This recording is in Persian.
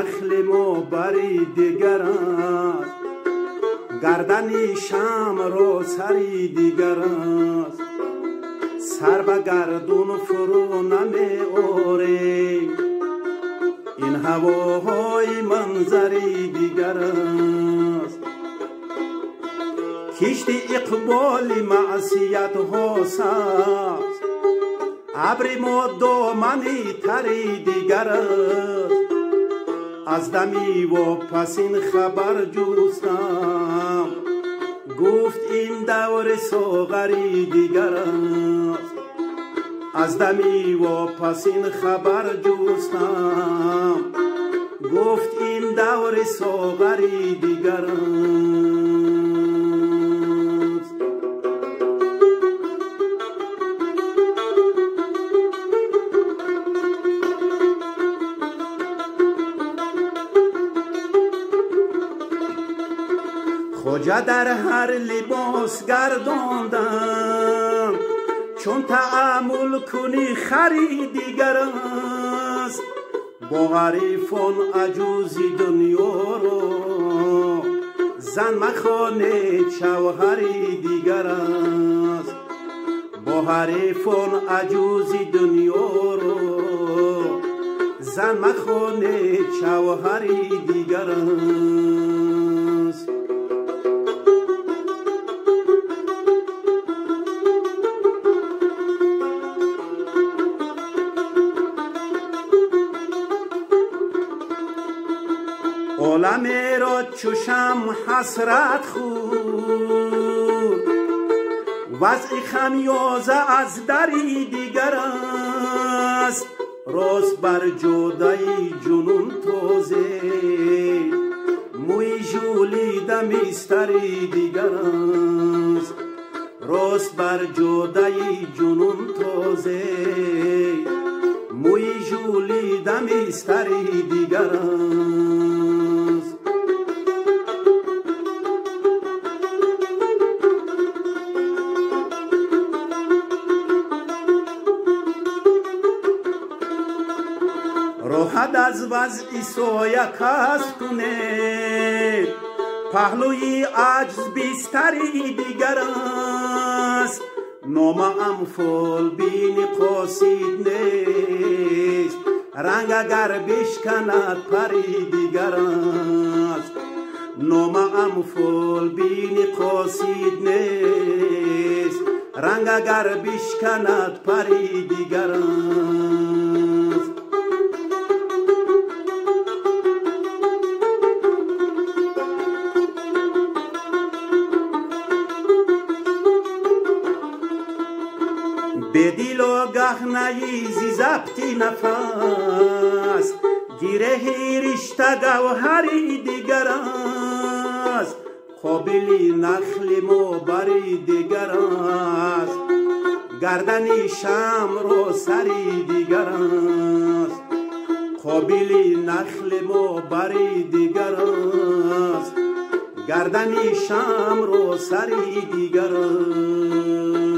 نخل ما بری دیگر است، گردنی شمع سری دیگر است. سر به گردون فرو نمی آره، این هواهای منظری دیگر است. کشتی اقبال معصیت ها سبز، ابر ما دامنی تری دیگر است. از دمی و پسین خبر جستم، گفت این دور ساغری دیگر است. از دمی و پسین خبر جستم، گفت این دور ساغری دیگر است. خواجه در هر لباس گرداندم، چون تأمل کنی خری دیگر است. با حریفان عجوزی دنیا را، زن مخانه شوهری دیگر است. با حریفان عجوزی دنیا را، زن مخانه شوهری دیگر است. عالم را چوشم حسرت خورد، وضع خمیازه از دری دیگر است. راست بر جوده جنون تازه، موی ژولیده میستری دیگر است. راست بر جوده جنون تازه، موی ژولیده میستری دیگر است. راحت از وضعی سایه کسب کنه، پهلوی عجز بیستری دیگر است. نام امثال بین قاصد نیست، رنگ اگر بشکند پری دیگر است. نام امثال بین قاصد نیست، رنگ اگر بشکند پری دیگر است. به دل و گهنه‌ای زی ضبطی نفس، گره رشته گوهری دیگر است. قابلی نخل ما بری دیگر است، گردنی شمع سری دیگر است. قابلی نخل ما بری دیگر است، گردنی شمع سری دیگر است.